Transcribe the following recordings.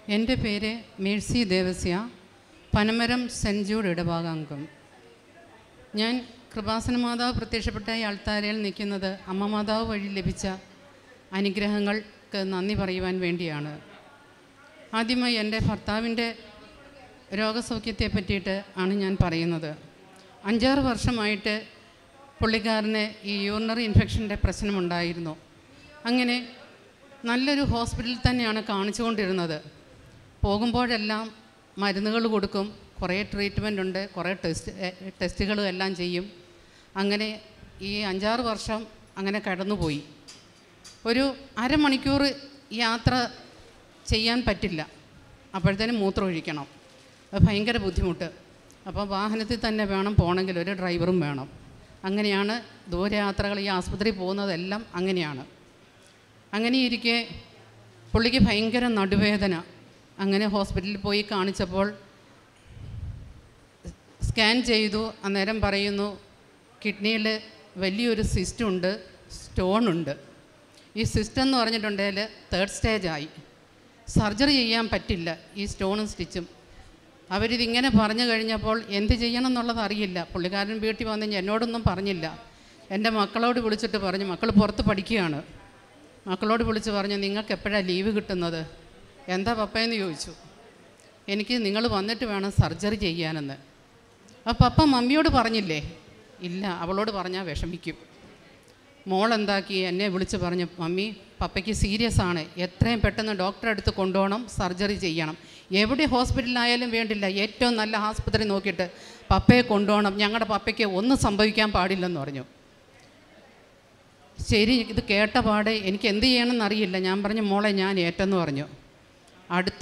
എൻ്റെ പേര് Mercy Devasya, Panamaram Saint Jude ഇടഭാഗാംഗം. ഞാൻ കൃപാസന മാതാവ് പ്രത്യക്ഷപ്പെട്ട ഈ അൾത്താരയിൽ നിൽക്കുന്നത് അമ്മ മാതാവ് വഴി ലഭിച്ച അനുഗ്രഹങ്ങൾക്ക് നന്ദി പറയുവാൻ വേണ്ടിയാണ്. ആദ്യമായി എൻ്റെ ഭർത്താവിൻ്റെ രോഗസൗഖ്യത്തെ പറ്റിയിട്ട് ആണ് ഞാൻ പറയുന്നത്. 5-6 വർഷമായിട്ട് പുള്ളിക്കാരന് ഈ യൂറിനറി ഇൻഫെക്ഷൻ്റെ പ്രശ്നമുണ്ടായിരുന്നു. അങ്ങനെ നല്ലൊരു ഹോസ്പിറ്റലിൽ തന്നെയാണ് കാണിച്ചുകൊണ്ടിരുന്നത്. പോകുമ്പോഴെല്ലാം മരുന്നുകൾ കൊടുക്കും, കുറേ ട്രീറ്റ്മെൻ്റ് ഉണ്ട്, കുറേ ടെസ്റ്റുകളും എല്ലാം ചെയ്യും. അങ്ങനെ ഈ 5-6 വർഷം അങ്ങനെ കടന്നുപോയി. ഒരു അരമണിക്കൂർ യാത്ര ചെയ്യാൻ പറ്റില്ല, അപ്പോഴത്തേനും മൂത്രം ഒഴിക്കണം. അത് ഭയങ്കര ബുദ്ധിമുട്ട്. അപ്പോൾ വാഹനത്തിൽ തന്നെ വേണം പോകണമെങ്കിൽ, ഒരു ഡ്രൈവറും വേണം. അങ്ങനെയാണ് ദൂരയാത്രകൾ, ഈ ആസ്പത്രിയിൽ പോകുന്നതെല്ലാം അങ്ങനെയാണ്. അങ്ങനെ ഇരിക്കെ പുള്ളിക്ക് ഭയങ്കര നടുവേദന. അങ്ങനെ ഹോസ്പിറ്റലിൽ പോയി കാണിച്ചപ്പോൾ സ്കാൻ ചെയ്തു. അന്നേരം പറയുന്നു കിഡ്നിയിൽ വലിയൊരു സിസ്റ്റുണ്ട്, സ്റ്റോണുണ്ട്. ഈ സിസ്റ്റം എന്ന് പറഞ്ഞിട്ടുണ്ടെങ്കിൽ 3rd സ്റ്റേജായി. സർജറി ചെയ്യാൻ പറ്റില്ല, ഈ സ്റ്റോണും സ്റ്റിച്ചും. അവരിതിങ്ങനെ പറഞ്ഞു കഴിഞ്ഞപ്പോൾ എന്ത് ചെയ്യണം എന്നുള്ളത് അറിയില്ല. പുള്ളിക്കാരൻ വീട്ടിൽ വന്ന് എന്നോടൊന്നും പറഞ്ഞില്ല. എൻ്റെ മക്കളോട് വിളിച്ചിട്ട് പറഞ്ഞു, മക്കൾ പുറത്ത് പഠിക്കുകയാണ്, മക്കളോട് വിളിച്ച് പറഞ്ഞു നിങ്ങൾക്ക് എപ്പോഴാണ് ലീവ് കിട്ടുന്നത്, എന്താ പപ്പയെന്ന് ചോദിച്ചു. എനിക്ക് നിങ്ങൾ വന്നിട്ട് വേണം സർജറി ചെയ്യാനെന്ന്. അപ്പോൾ പപ്പ മമ്മിയോട് പറഞ്ഞില്ലേ? ഇല്ല, അവളോട് പറഞ്ഞാൽ വിഷമിക്കും. മോളെന്താക്കി എന്നെ വിളിച്ച് പറഞ്ഞു, മമ്മി പപ്പയ്ക്ക് സീരിയസ് ആണ്, എത്രയും പെട്ടെന്ന് ഡോക്ടറെ അടുത്ത് കൊണ്ടുപോകണം, സർജറി ചെയ്യണം. എവിടെ ഹോസ്പിറ്റലിലായാലും വേണ്ടില്ല, ഏറ്റവും നല്ല ആസ്പത്രി നോക്കിയിട്ട് പപ്പയെ കൊണ്ടുപോകണം, ഞങ്ങളുടെ പപ്പയ്ക്ക് ഒന്നും സംഭവിക്കാൻ പാടില്ലെന്ന് പറഞ്ഞു. ശരി, ഇത് കേട്ട പാടെ എനിക്ക് എന്ത് ചെയ്യണമെന്നറിയില്ല. ഞാൻ പറഞ്ഞു മോളെ ഞാൻ ഏറ്റെന്ന് പറഞ്ഞു. അടുത്ത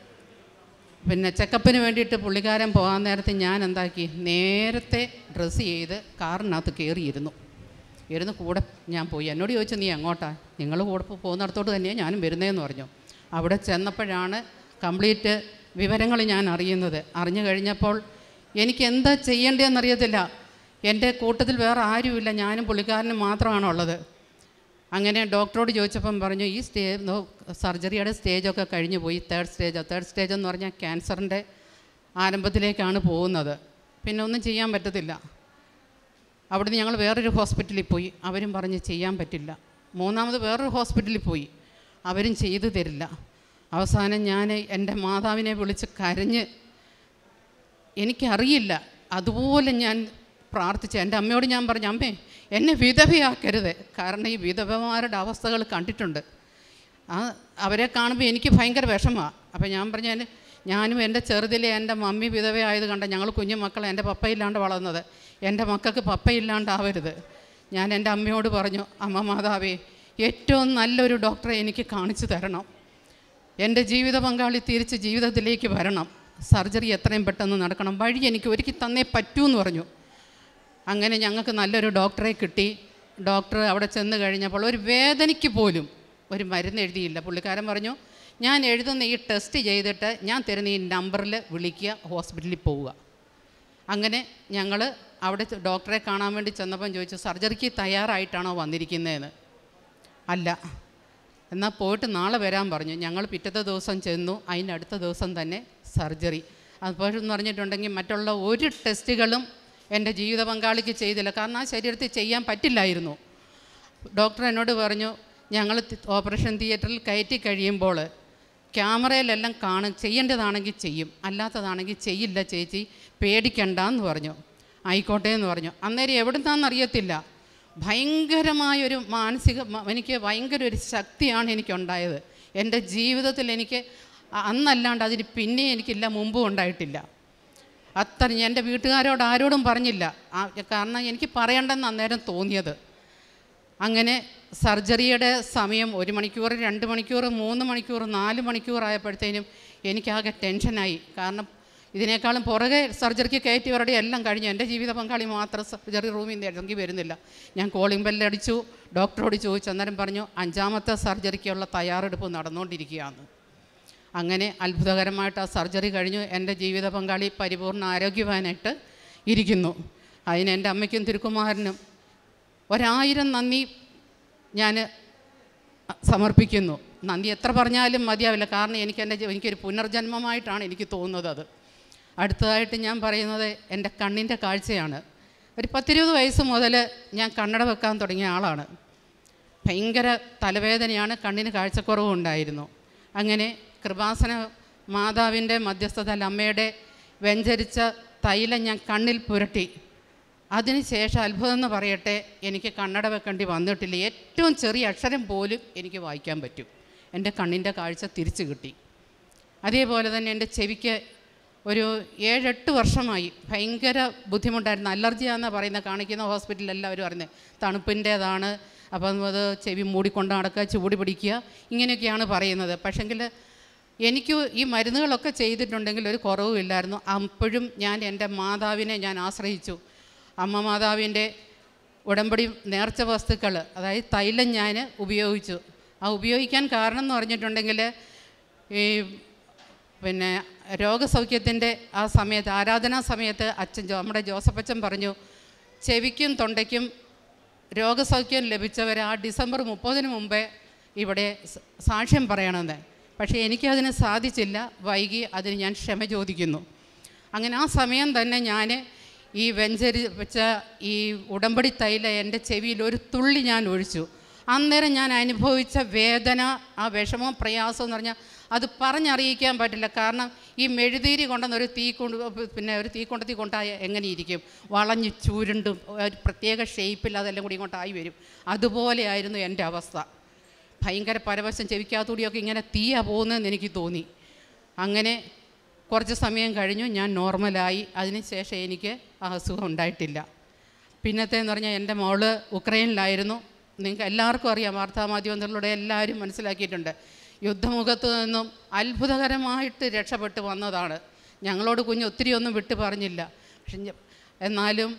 ചെക്കപ്പിന് വേണ്ടിയിട്ട് പുള്ളിക്കാരൻ പോകാൻ നേരത്തെ ഞാൻ എന്താക്കി, നേരത്തെ ഡ്രസ്സ് ചെയ്ത് കാറിനകത്ത് കയറിയിരുന്നു. കൂടെ ഞാൻ പോയി. എന്നോട് ചോദിച്ചു നീ എങ്ങോട്ടാ? നിങ്ങൾ കൂടെ പോകുന്നിടത്തോട്ട് തന്നെയാണ് ഞാനും വരുന്നതെന്ന് പറഞ്ഞു. അവിടെ ചെന്നപ്പോഴാണ് കംപ്ലീറ്റ് വിവരങ്ങൾ ഞാൻ അറിയുന്നത്. അറിഞ്ഞു കഴിഞ്ഞപ്പോൾ എനിക്ക് എന്താ ചെയ്യേണ്ടതെന്നറിയത്തില്ല. എൻ്റെ കൂട്ടത്തിൽ വേറെ ആരുമില്ല, ഞാനും പുള്ളിക്കാരനും മാത്രമാണുള്ളത്. അങ്ങനെ ഡോക്ടറോട് ചോദിച്ചപ്പം പറഞ്ഞു ഈ സർജറിയുടെ സ്റ്റേജൊക്കെ കഴിഞ്ഞു പോയി, 3rd സ്റ്റേജ് എന്ന് പറഞ്ഞാൽ ക്യാൻസറിൻ്റെ ആരംഭത്തിലേക്കാണ് പോകുന്നത്. പിന്നെ ഒന്നും ചെയ്യാൻ പറ്റത്തില്ല. അവിടുന്ന് ഞങ്ങൾ വേറൊരു ഹോസ്പിറ്റലിൽ പോയി, അവരും പറഞ്ഞ് ചെയ്യാൻ പറ്റില്ല. 3ാമത് വേറൊരു ഹോസ്പിറ്റലിൽ പോയി, അവരും ചെയ്തു തരില്ല. അവസാനം ഞാൻ എൻ്റെ മാതാവിനെ വിളിച്ച് കരഞ്ഞ്, എനിക്കറിയില്ല, അതുപോലെ ഞാൻ പ്രാർത്ഥിച്ചു. എൻ്റെ അമ്മയോട് ഞാൻ പറഞ്ഞു, അമ്മേ എന്നെ വിധവയാക്കരുത്, കാരണം ഈ വിധവമാരുടെ അവസ്ഥകൾ കണ്ടിട്ടുണ്ട്. അവരെ കാണുമ്പോൾ എനിക്ക് ഭയങ്കര വിഷമമാണ്. അപ്പോൾ ഞാൻ പറഞ്ഞു, ഞാനും എൻ്റെ ചെറുതിലെ എൻ്റെ മമ്മി വിധവയായത് കണ്ട ഞങ്ങൾ കുഞ്ഞു മക്കൾ, എൻ്റെ പപ്പയില്ലാണ്ട് വളർന്നത്, എൻ്റെ മക്കൾക്ക് പപ്പയില്ലാണ്ടാവരുത്. ഞാൻ എൻ്റെ അമ്മയോട് പറഞ്ഞു, അമ്മ മാതാവേ ഏറ്റവും നല്ലൊരു ഡോക്ടറെ എനിക്ക് കാണിച്ചു തരണം, എൻ്റെ ജീവിത പങ്കാളി തിരിച്ച് ജീവിതത്തിലേക്ക് വരണം, സർജറി എത്രയും പെട്ടെന്ന് നടക്കണം, വഴി എനിക്ക് ഒരുക്കി തന്നേ പറ്റൂ എന്ന് പറഞ്ഞു. അങ്ങനെ ഞങ്ങൾക്ക് നല്ലൊരു ഡോക്ടറെ കിട്ടി. ഡോക്ടർ അവിടെ ചെന്ന് കഴിഞ്ഞപ്പോൾ ഒരു വേദനയ്ക്ക് പോലും ഒരു മരുന്ന് എഴുതിയില്ല. പുള്ളിക്കാരൻ പറഞ്ഞു, ഞാൻ എഴുതുന്ന ഈ ടെസ്റ്റ് ചെയ്തിട്ട് ഞാൻ തരുന്ന ഈ നമ്പറിൽ വിളിക്കുക, ഹോസ്പിറ്റലിൽ പോവുക. അങ്ങനെ ഞങ്ങൾ അവിടെ ഡോക്ടറെ കാണാൻ വേണ്ടി ചെന്നപ്പം ചോദിച്ചു, സർജറിക്ക് തയ്യാറായിട്ടാണോ വന്നിരിക്കുന്നതെന്ന്. അല്ല, എന്നാൽ പോയിട്ട് നാളെ വരാൻ പറഞ്ഞു. ഞങ്ങൾ പിറ്റത്തെ ദിവസം ചെന്നു, അതിനടുത്ത ദിവസം തന്നെ സർജറി. അപ്പോഴെന്ന് പറഞ്ഞിട്ടുണ്ടെങ്കിൽ മറ്റുള്ള ഒരു ടെസ്റ്റുകളും എൻ്റെ ജീവിത പങ്കാളിക്ക് ചെയ്തില്ല, കാരണം ആ ശരീരത്തിൽ ചെയ്യാൻ പറ്റില്ലായിരുന്നു. ഡോക്ടർ എന്നോട് പറഞ്ഞു, ഞങ്ങൾ ഓപ്പറേഷൻ തിയേറ്ററിൽ കയറ്റി കഴിയുമ്പോൾ ക്യാമറയിലെല്ലാം കാണും, ചെയ്യേണ്ടതാണെങ്കിൽ ചെയ്യും, അല്ലാത്തതാണെങ്കിൽ ചെയ്യില്ല ചേച്ചി, പേടിക്കണ്ടെന്ന് പറഞ്ഞു. ആയിക്കോട്ടെ എന്ന് പറഞ്ഞു. അന്നേരം എവിടുന്നാണെന്നറിയത്തില്ല, ഭയങ്കരമായൊരു എനിക്ക് ഭയങ്കര ഒരു ശക്തിയാണ് എനിക്കുണ്ടായത്. എൻ്റെ ജീവിതത്തിൽ എനിക്ക് അന്നല്ലാണ്ട് അതിന് പിന്നെ എനിക്കില്ല, മുമ്പും ഉണ്ടായിട്ടില്ല. അത്ര എൻ്റെ വീട്ടുകാരോട് ആരോടും പറഞ്ഞില്ല, കാരണം എനിക്ക് പറയണ്ടെന്ന് അന്നേരം തോന്നിയത്. അങ്ങനെ സർജറിയുടെ സമയം 1 മണിക്കൂർ, 2 മണിക്കൂർ, 3 മണിക്കൂർ, 4 മണിക്കൂറായപ്പോഴത്തേനും എനിക്കാകെ ടെൻഷനായി. കാരണം ഇതിനേക്കാളും പുറകെ സർജറിക്ക് കയറ്റിയവരുടെ എല്ലാം കഴിഞ്ഞു, എൻ്റെ ജീവിത പങ്കാളി മാത്രം സർജറി റൂമിൽ നിന്ന് ഇറങ്ങി വരുന്നില്ല. ഞാൻ കോളിംഗ് ബെല്ലടിച്ചു, ഡോക്ടറോട് ചോദിച്ചു. അന്നേരം പറഞ്ഞു 5ാമത്തെ സർജറിക്കുള്ള തയ്യാറെടുപ്പ് നടന്നുകൊണ്ടിരിക്കുകയാണ്. അങ്ങനെ അത്ഭുതകരമായിട്ട് ആ സർജറി കഴിഞ്ഞു. എൻ്റെ ജീവിത പങ്കാളി പരിപൂർണ്ണ ആരോഗ്യവാനായിട്ട് ഇരിക്കുന്നു. അതിന് എൻ്റെ അമ്മയ്ക്കും തിരുക്കുമാരനും 1000 നന്ദി ഞാൻ സമർപ്പിക്കുന്നു. നന്ദി എത്ര പറഞ്ഞാലും മതിയാവില്ല. കാരണം എനിക്കൊരു പുനർജന്മമായിട്ടാണ് എനിക്ക് തോന്നുന്നത് അത്. അടുത്തതായിട്ട് ഞാൻ പറയുന്നത് എൻ്റെ കണ്ണിൻ്റെ കാഴ്ചയാണ്. ഒരു 10-20 വയസ്സ് മുതൽ ഞാൻ കണ്ണട വെക്കാൻ തുടങ്ങിയ ആളാണ്. ഭയങ്കര തലവേദനയാണ്, കണ്ണിന് കാഴ്ചക്കുറവും ഉണ്ടായിരുന്നു. അങ്ങനെ കൃപാസന മാതാവിൻ്റെ മധ്യസ്ഥതയിൽ അമ്മയുടെ വെഞ്ചരിച്ച തൈലം ഞാൻ കണ്ണിൽ പുരട്ടി. അതിനുശേഷം അത്ഭുതം എന്ന് പറയട്ടെ, എനിക്ക് കണ്ണട വെക്കേണ്ടി വന്നിട്ടില്ല. ഏറ്റവും ചെറിയ അക്ഷരം പോലും എനിക്ക് വായിക്കാൻ പറ്റും. എൻ്റെ കണ്ണിൻ്റെ കാഴ്ച തിരിച്ചു കിട്ടി. അതേപോലെ തന്നെ എൻ്റെ ചെവിക്ക് ഒരു 7-8 വർഷമായി ഭയങ്കര ബുദ്ധിമുട്ടായിരുന്നു. അലർജിയാണെന്ന് പറയുന്നത്, കാണിക്കുന്ന ഹോസ്പിറ്റലിൽ എല്ലാവരും അറിഞ്ഞത് തണുപ്പിൻ്റേതാണ്, അപ്പം അത് ചെവി മൂടിക്കൊണ്ട് നടക്കുക, ചൂട് പിടിക്കുക, ഇങ്ങനെയൊക്കെയാണ് പറയുന്നത്. പക്ഷെങ്കിൽ എനിക്ക് ഈ മരുന്നുകളൊക്കെ ചെയ്തിട്ടുണ്ടെങ്കിൽ ഒരു കുറവുമില്ലായിരുന്നു. അപ്പോഴും ഞാൻ എൻ്റെ മാതാവിനെ ഞാൻ ആശ്രയിച്ചു. അമ്മ മാതാവിൻ്റെ ഉടമ്പടി നേർച്ച വസ്തുക്കൾ, അതായത് തൈലം ഞാൻ ഉപയോഗിച്ചു. ആ ഉപയോഗിക്കാൻ കാരണം എന്ന് പറഞ്ഞിട്ടുണ്ടെങ്കിൽ ഈ രോഗസൗഖ്യത്തിൻ്റെ ആ സമയത്ത്, ആരാധനാ സമയത്ത് നമ്മുടെ ജോസഫ് അച്ഛൻ പറഞ്ഞു, ചെവിക്കും തൊണ്ടയ്ക്കും രോഗസൗഖ്യം ലഭിച്ചവർ ആ ഡിസംബർ 30 മുമ്പേ ഇവിടെ സാക്ഷ്യം പറയണമെന്ന്. പക്ഷേ എനിക്കതിന് സാധിച്ചില്ല, വൈകി. അതിന് ഞാൻ ക്ഷമ ചോദിക്കുന്നു. അങ്ങനെ ആ സമയം തന്നെ ഞാൻ ഈ വെച്ച ഈ ഉടമ്പടി തൈല എൻ്റെ ചെവിയിൽ ഒരു തുള്ളി ഞാൻ ഒഴിച്ചു. അന്നേരം ഞാൻ അനുഭവിച്ച വേദന, ആ വിഷമവും പ്രയാസവും എന്ന് പറഞ്ഞാൽ അത് പറഞ്ഞറിയിക്കാൻ പറ്റില്ല. കാരണം ഈ മെഴുതീരി കൊണ്ടുവന്നൊരു ഒരു തീക്കൊണ്ടത്തി കൊണ്ടായ എങ്ങനെയിരിക്കും, വളഞ്ഞ് ചുരുണ്ടും ഒരു പ്രത്യേക ഷേപ്പിൽ അതെല്ലാം കൂടി ഇങ്ങോട്ടായി വരും. അതുപോലെയായിരുന്നു എൻ്റെ അവസ്ഥ. ഭയങ്കര പരവശം, ചെവിക്കകത്തൂടിയൊക്കെ ഇങ്ങനെ തീയാ പോകുന്നതെന്ന് എനിക്ക് തോന്നി. അങ്ങനെ കുറച്ച് സമയം കഴിഞ്ഞു, ഞാൻ നോർമലായി. അതിനുശേഷം എനിക്ക് ആ അസുഖം ഉണ്ടായിട്ടില്ല. പിന്നത്തേന്ന് പറഞ്ഞാൽ എൻ്റെ മോള് ഉക്രൈനിലായിരുന്നു. നിങ്ങൾക്ക് എല്ലാവർക്കും അറിയാം, വാർത്താമാധ്യമങ്ങളിലൂടെ എല്ലാവരും മനസ്സിലാക്കിയിട്ടുണ്ട്. യുദ്ധമുഖത്ത് നിന്നും അത്ഭുതകരമായിട്ട് രക്ഷപ്പെട്ട് വന്നതാണ്. ഞങ്ങളോട് കുഞ്ഞ് ഒത്തിരി ഒന്നും വിട്ട് പറഞ്ഞില്ല. പക്ഷെ എന്നാലും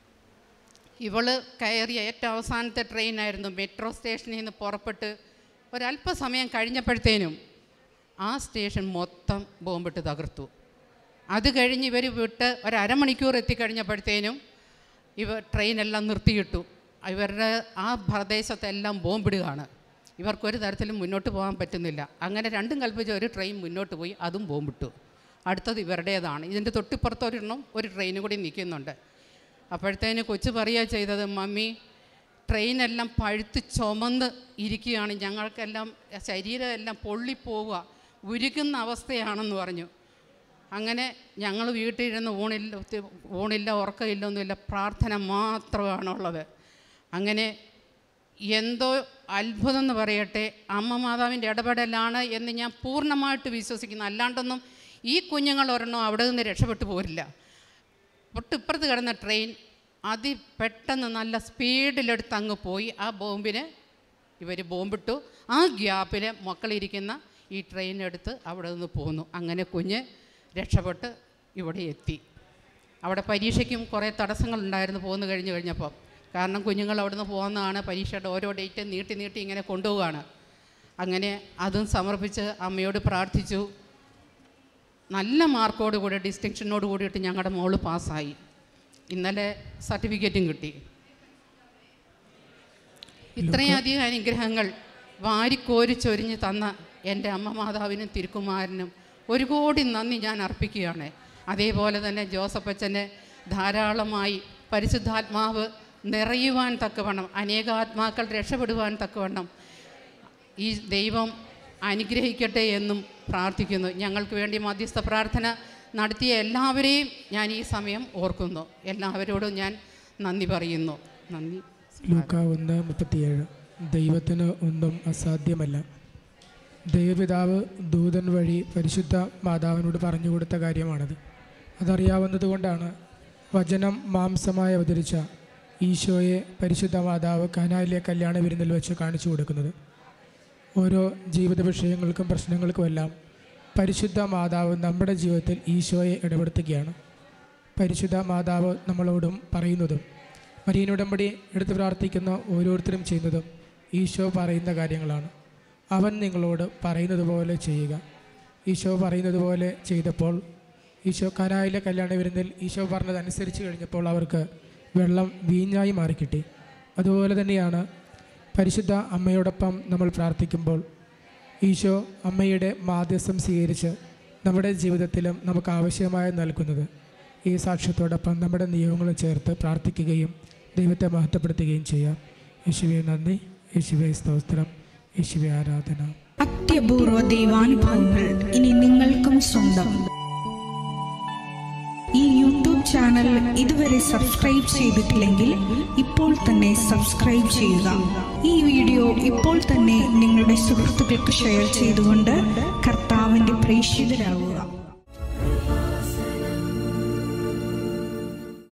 ഇവൾ കയറിയ ഏറ്റവും അവസാനത്തെ ട്രെയിനായിരുന്നു. മെട്രോ സ്റ്റേഷനിൽ നിന്ന് പുറപ്പെട്ട് ഒരല്പസമയം കഴിഞ്ഞപ്പോഴത്തേനും ആ സ്റ്റേഷൻ മൊത്തം ബോംബിട്ട് തകർത്തു. അത് കഴിഞ്ഞ് ഇവർ വിട്ട് ഒരു അരമണിക്കൂർ എത്തിക്കഴിഞ്ഞപ്പോഴത്തേനും ട്രെയിനെല്ലാം നിർത്തിയിട്ടു. ഇവരുടെ ആ പ്രദേശത്തെല്ലാം ബോംബിടുകയാണ്. ഇവർക്കൊരു തരത്തിലും മുന്നോട്ട് പോകാൻ പറ്റുന്നില്ല. അങ്ങനെ രണ്ടും കൽപ്പിച്ച് ഒരു ട്രെയിൻ മുന്നോട്ട് പോയി, അതും ബോംബിട്ടു. അടുത്തത് ഇവരുടേതാണ്. ഇതിൻ്റെ തൊട്ടിപ്പുറത്തൊരെണ്ണം ഒരു ട്രെയിനും കൂടി നിൽക്കുന്നുണ്ട്. അപ്പോഴത്തേന് കൊച്ചു പറയുക ചെയ്തത്, മമ്മി ട്രെയിനെല്ലാം പഴുത്ത് ചുമന്ന് ഇരിക്കുകയാണ്, ഞങ്ങൾക്കെല്ലാം ശരീരമെല്ലാം പൊള്ളിപ്പോവുക, ഉരുകുന്ന അവസ്ഥയാണെന്ന് പറഞ്ഞു. അങ്ങനെ ഞങ്ങൾ വീട്ടിലിരുന്ന് ഊണില്ല ഉറക്കമില്ല ഒന്നുമില്ല, പ്രാർത്ഥന മാത്രമാണുള്ളത്. അങ്ങനെ എന്തോ അത്ഭുതം എന്ന് പറയട്ടെ, അമ്മ മാതാവിൻ്റെ ഇടപെടലാണ് എന്ന് ഞാൻ പൂർണ്ണമായിട്ട് വിശ്വസിക്കുന്നു. അല്ലാണ്ടൊന്നും ഈ കുഞ്ഞുങ്ങൾ ഒരെണ്ണം അവിടെ നിന്ന് രക്ഷപ്പെട്ടു പോരില്ല. തൊട്ടിപ്പുറത്ത് കിടന്ന ട്രെയിൻ പെട്ടെന്ന് നല്ല സ്പീഡിലെടുത്ത് അങ്ങ് പോയി. ആ ബോംബിന് ഇവർ ബോംബിട്ടു. ആ ഗ്യാപ്പിൽ മക്കളിരിക്കുന്ന ഈ ട്രെയിനെടുത്ത് അവിടെ നിന്ന് പോന്നു. അങ്ങനെ കുഞ്ഞ് രക്ഷപ്പെട്ട് ഇവിടെ എത്തി. അവിടെ പരീക്ഷയ്ക്കും കുറേ തടസ്സങ്ങളുണ്ടായിരുന്നു പോന്നു കഴിഞ്ഞപ്പോൾ. കാരണം കുഞ്ഞുങ്ങൾ അവിടെ നിന്ന് പോകുന്നതാണ്, പരീക്ഷയുടെ ഓരോ ഡേറ്റ് നീട്ടി ഇങ്ങനെ കൊണ്ടുപോവുകയാണ്. അങ്ങനെ അതും സമർപ്പിച്ച് അമ്മയോട് പ്രാർത്ഥിച്ചു. നല്ല മാർക്കോട് കൂടി, ഡിസ്റ്റിങ്ഷനോട് കൂടിയിട്ട് ഞങ്ങളുടെ മോള് പാസ്സായി. ഇന്നലെ സർട്ടിഫിക്കറ്റും കിട്ടി. ഇത്രയധികം അനുഗ്രഹങ്ങൾ വാരിക്കോരിച്ചൊരിഞ്ഞ് തന്ന എൻ്റെ അമ്മ മാതാവിനും തിരുക്കുമാരനും 1 കോടി നന്ദി ഞാൻ അർപ്പിക്കുകയാണ്. അതേപോലെ തന്നെ ജോസഫ് അച്ഛനെ ധാരാളമായി പരിശുദ്ധാത്മാവ് നിറയുവാൻ തക്കവണ്ണം, അനേകാത്മാക്കൾ രക്ഷപ്പെടുവാൻ തക്കവണ്ണം ഈ ദൈവം അനുഗ്രഹിക്കട്ടെ എന്നും പ്രാർത്ഥിക്കുന്നു. ഞങ്ങൾക്ക് വേണ്ടി മധ്യസ്ഥ പ്രാർത്ഥന നടത്തിയ എല്ലാവരെയും ഞാൻ ഈ സമയം ഓർക്കുന്നു. എല്ലാവരോടും ഞാൻ നന്ദി പറയുന്നു. നന്ദി. ലൂക്ക 1:37. ദൈവത്തിന് ഒന്നും അസാധ്യമല്ല. ദൈവപിതാവ് ദൂതൻ വഴി പരിശുദ്ധ മാതാവിനോട് പറഞ്ഞു കൊടുത്ത കാര്യമാണത്. അതറിയാവുന്നത് കൊണ്ടാണ് വചനം മാംസമായി അവതരിച്ച ഈശോയെ പരിശുദ്ധ മാതാവ് കാനായിലെ കല്യാണ വിരുന്നിൽ വെച്ച് കാണിച്ചു കൊടുക്കുന്നത്. ഓരോ ജീവിത വിഷയങ്ങൾക്കും പ്രശ്നങ്ങൾക്കുമെല്ലാം പരിശുദ്ധ മാതാവ് നമ്മുടെ ജീവിതത്തിൽ ഈശോയെ ഇടപെടുത്തുകയാണ്. പരിശുദ്ധ മാതാവ് നമ്മളോടും പറയുന്നതും മരിയനുടമ്പടി എടുത്ത് പ്രാർത്ഥിക്കുന്ന ഓരോരുത്തരും ചെയ്യുന്നതും ഈശോ പറയുന്ന കാര്യങ്ങളാണ്. അവൻ നിങ്ങളോട് പറയുന്നത് പോലെ ചെയ്യുക. ഈശോ പറയുന്നത് പോലെ ചെയ്തപ്പോൾ, ഈശോ കാനായിലെ കല്യാണ വിരുന്നിൽ ഈശോ പറഞ്ഞതനുസരിച്ച് കഴിഞ്ഞപ്പോൾ അവർക്ക് വെള്ളം വീഞ്ഞായി മാറിക്കിട്ടി. അതുപോലെ തന്നെയാണ് പരിശുദ്ധ അമ്മയോടൊപ്പം നമ്മൾ പ്രാർത്ഥിക്കുമ്പോൾ ഈശോ അമ്മയുടെ മാധ്യസ്ഥം സ്വീകരിച്ച് നമ്മുടെ ജീവിതത്തിലും നമുക്ക് ആവശ്യമായി നൽകുന്നത്. ഈ സാക്ഷ്യത്തോടൊപ്പം നമ്മുടെ നിയമങ്ങളും ചേർത്ത് പ്രാർത്ഥിക്കുകയും ദൈവത്തെ മഹത്വപ്പെടുത്തുകയും ചെയ്യാം. യേശുവേ നന്ദി, യേശുവേ സ്തോത്രം, യേശുവേ ആരാധന. അത്യപൂർവ ദൈവാനുഭവങ്ങൾ ഇനി നിങ്ങൾക്കും സ്വന്തം. ഈ യൂട്യൂബ് ചാനൽ ഇതുവരെ സബ്സ്ക്രൈബ് ചെയ്തിട്ടില്ലെങ്കിൽ ഇപ്പോൾ തന്നെ സബ്സ്ക്രൈബ് ചെയ്യുക. ഈ വീഡിയോ ഇപ്പോൾ തന്നെ നിങ്ങളുടെ സുഹൃത്തുക്കൾക്ക് ഷെയർ ചെയ്തുകൊണ്ട് കർത്താവിൻ്റെ പ്രേക്ഷിതരാകുക.